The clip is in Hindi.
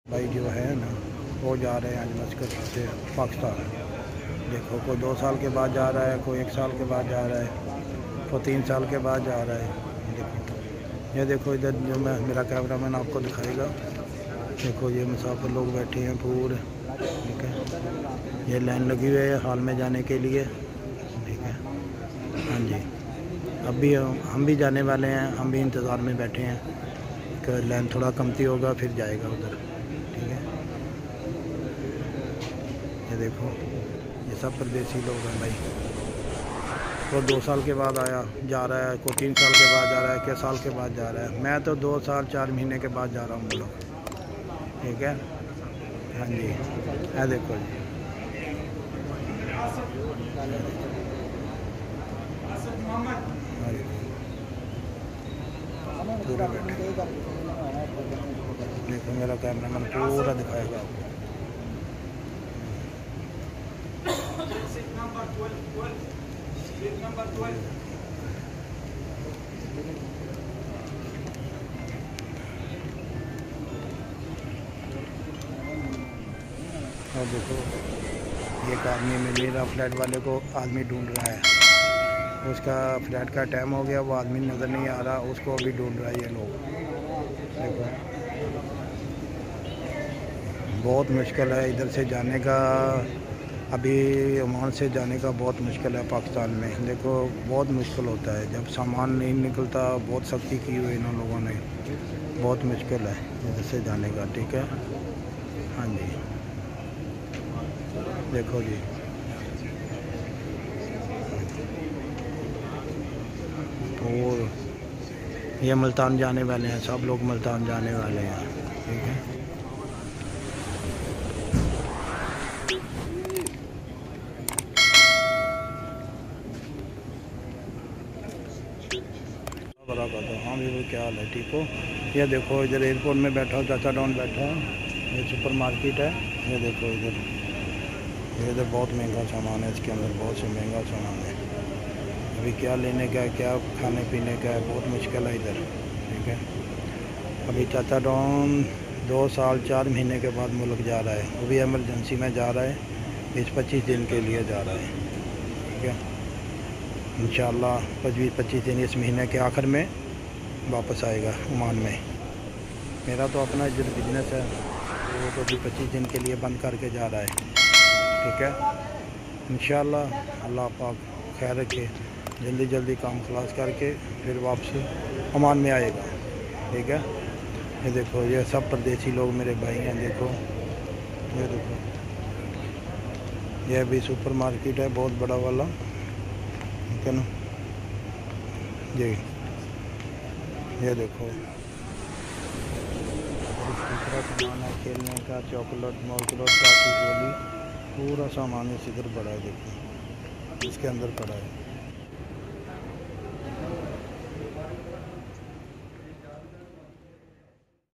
भाई जो है ना वो जा रहे हैं आज मस्कट से पाकिस्तान। देखो कोई 2 साल के बाद जा रहा है, कोई 1 साल के बाद जा रहा है, कोई 3 साल के बाद जा रहा है। देखो ये देखो इधर जो मैं मेरा कैमरामैन आपको दिखाएगा। देखो ये मुसाफिर लोग बैठे हैं पूरे, ठीक है। ये लाइन लगी हुई है हॉल में जाने के लिए, ठीक है। हाँ जी, अभी हम भी जाने वाले हैं, हम भी इंतज़ार में बैठे हैं कि लाइन थोड़ा कमती होगा फिर जाएगा उधर, ठीक है। ये देखो ये सब परदेसी लोग हैं भाई। कोई 2 साल के बाद आया जा रहा है, कोई 3 साल के बाद जा रहा है, किस साल के बाद जा रहा है। मैं तो 2 साल 4 महीने के बाद जा रहा हूँ लोग, ठीक है। हाँ जी, है देखो जी, पूरा बैठे। देखो मेरा कैमरामैन पूरा दिखाएगा आपको। और देखो एक आदमी में मेरा फ्लैट वाले को आदमी ढूंढ रहा है, उसका फ्लैट का टाइम हो गया, वो आदमी नज़र नहीं आ रहा, उसको अभी ढूंढ रहा है ये लोग। देखो बहुत मुश्किल है इधर से जाने का, अभी ओमान से जाने का बहुत मुश्किल है पाकिस्तान में। देखो बहुत मुश्किल होता है जब सामान नहीं निकलता, बहुत सख्ती की हुई इन लोगों ने, बहुत मुश्किल है इधर से जाने का, ठीक है। हाँ जी देखो जी, और ये मुल्तान जाने वाले हैं, सब लोग मुल्तान जाने वाले हैं, ठीक है। बराबर हाँ भी क्या हाल है, ठीक हो। ये देखो इधर एयरपोर्ट में बैठा हूँ, चाचा डॉन बैठा है, ये सुपर मार्केट है। ये देखो इधर बहुत महंगा सामान है, इसके अंदर बहुत से महंगा सामान है। अभी क्या लेने का है, क्या खाने पीने का है, बहुत मुश्किल है इधर, ठीक है। अभी चाचा डॉन 2 साल 4 महीने के बाद मुल्क जा रहा है, वो भी एमरजेंसी में जा रहा है, 20-25 दिन के लिए जा रहा है, ठीक है। इंशाअल्लाह 25 दिन इस महीने के आखिर में वापस आएगा ओमान में। मेरा तो अपना इधर बिजनेस है, वो तो 25 दिन के लिए बंद करके जा रहा है, ठीक है। इंशाअल्लाह अल्लाह पाक खैर रखे, जल्दी काम खलास करके फिर वापसी ओमान में आएगा, ठीक है। ये देखो ये सब परदेसी लोग मेरे भाई हैं। देखो ये देखो ये भी सुपर मार्केट है बहुत बड़ा वाला, ठीक है ना जी। ये देखो दूसरा सामान है खेलने का, चॉकलेट मॉकलेट काफ़ी गोली, पूरा सामान इस इधर पड़ा है। देखो इसके अंदर पड़ा है।